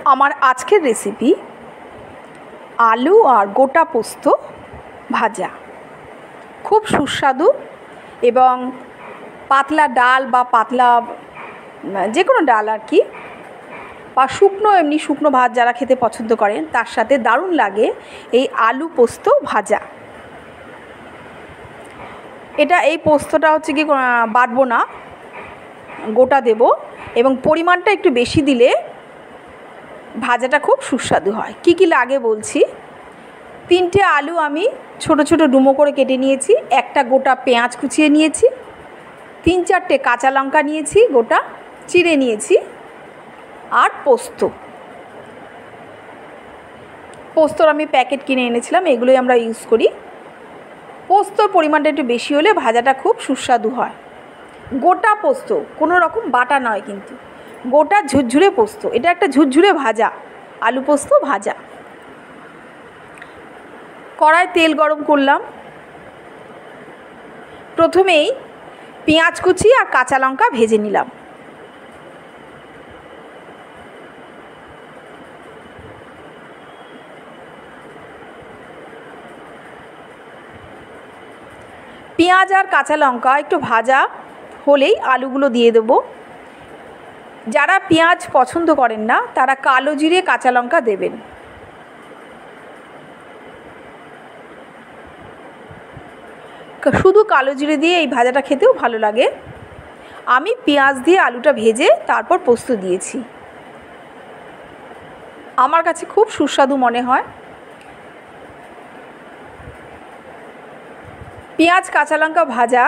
আমার আজকের রেসিপি আলু আর গোটা পোস্ত ভাজা। খুব সুস্বাদু এবং পাতলা ডাল বা পাতলা যে কোনো ডাল আর কি, বা শুকনো এমনি শুকনো ভাত যারা খেতে পছন্দ করেন তার সাথে দারুণ লাগে এই আলু পোস্ত ভাজা। এই পোস্তটা হচ্ছে কি বাটবো না, গোটা দেব এবং পরিমাণটা একটু বেশি দিলে ভাজাটা খুব সুস্বাদু হয়। কি কি লাগে বলছি। 3টে আলু আমি ছোট ছোট ডুমো করে কেটে নিয়েছি, একটা গোটা পেঁয়াজ কুচিয়ে নিয়েছি, 3-4টে কাঁচা লঙ্কা নিয়েছি গোটা চিড়ে নিয়েছি, আর পোস্তর আমি প্যাকেট কিনে এনেছিলাম, এগুলোই আমরা ইউজ করি। পোস্তর পরিমাণটা একটু বেশি হলে ভাজাটা খুব সুস্বাদু হয়। গোটা পোস্ত, কোনো রকম বাটা নয়, কিন্তু গোটা ঝুরঝুরে পোস্ত। এটা একটা ঝুরঝুরে ভাজা, আলু পোস্ত ভাজা। কড়ায় তেল গরম করলাম। প্রথমেই পেঁয়াজ কুচি আর কাঁচা লঙ্কা ভেজে নিলাম। পেঁয়াজ আর কাঁচা লঙ্কা একটু ভাজা হলেই আলুগুলো দিয়ে দেবো। যারা পেঁয়াজ পছন্দ করেন না তারা কালো জিরে কাঁচা লঙ্কা দেবেন। শুধু কালো জিরে দিয়ে এই ভাজাটা খেতেও ভালো লাগে। আমি পেঁয়াজ দিয়ে আলুটা ভেজে তারপর পোস্ত দিয়েছি। আমার কাছে খুব সুস্বাদু মনে হয়। পেঁয়াজ কাঁচা লঙ্কা ভাজা,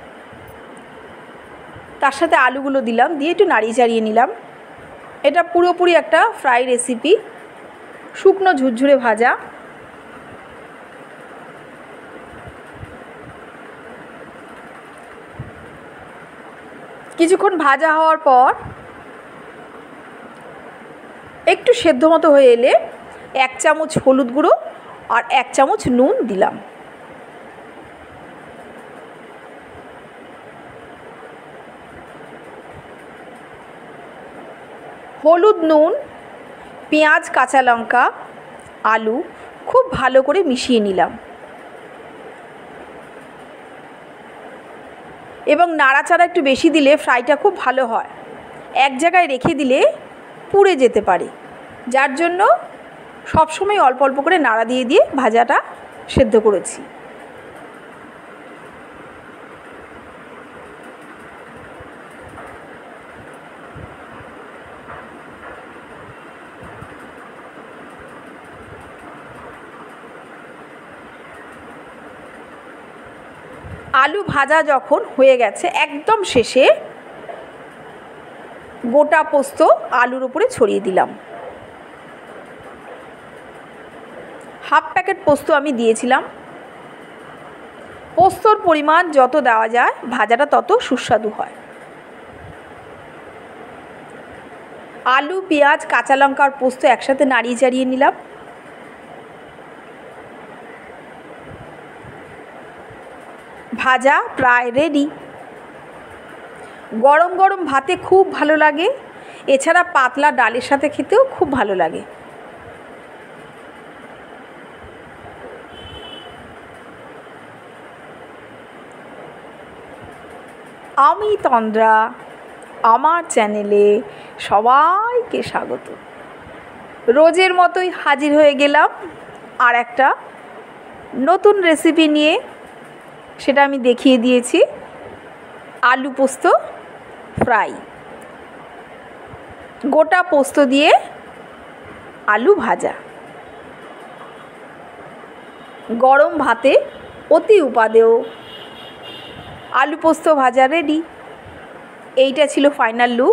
তার সাথে আলুগুলো দিলাম, দিয়ে একটু নাড়িয়ে চাড়িয়ে নিলাম। এটা পুরোপুরি একটা ফ্রাই রেসিপি, শুকনো ঝুরঝুরে ভাজা। কিছুক্ষণ ভাজা হওয়ার পর একটু সেদ্ধ মতো হয়ে এলে 1 চামচ হলুদ গুঁড়ো আর 1 চামচ নুন দিলাম। হলুদ, নুন, পেঁয়াজ, কাঁচা লঙ্কা, আলু খুব ভালো করে মিশিয়ে নিলাম এবং নাড়াচাড়া একটু বেশি দিলে ফ্রাইটা খুব ভালো হয়। এক জায়গায় রেখে দিলে পুড়ে যেতে পারে, যার জন্য সবসময় অল্প অল্প করে নাড়া দিয়ে দিয়ে ভাজাটা সেদ্ধ করেছি। আলু ভাজা যখন হয়ে গেছে, একদম শেষে গোটা পোস্ত আলুর উপরে ছড়িয়ে দিলাম। হাফ প্যাকেট পোস্ত আমি দিয়েছিলাম। পোস্তর পরিমাণ যত দেওয়া যায় ভাজাটা তত সুস্বাদু হয়। আলু, পেঁয়াজ, কাঁচা লঙ্কা আর পোস্ত একসাথে নাড়িয়ে চাড়িয়ে নিলাম। ভাজা প্রায় রেডি। গরম গরম ভাতে খুব ভালো লাগে, এছাড়া পাতলা ডালের সাথে খেতেও খুব ভালো লাগে। আমি তন্দ্রা, আমার চ্যানেলে সবাইকে স্বাগত। রোজের মতোই হাজির হয়ে গেলাম আর একটা নতুন রেসিপি নিয়ে। সেটা আমি দেখিয়ে দিয়েছি, আলু পোস্ত ফ্রাই। গোটা পোস্ত দিয়ে আলু ভাজা, গরম ভাতে অতি উপাদেয় আলু পোস্ত ভাজা রেডি। এইটা ছিল ফাইনাল লুক।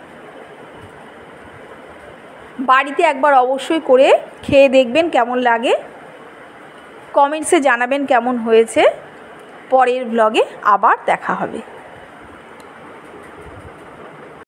বাড়িতে একবার অবশ্যই করে খেয়ে দেখবেন কেমন লাগে, কমেন্টসে জানাবেন কেমন হয়েছে। পরের ব্লগে আবার দেখা হবে।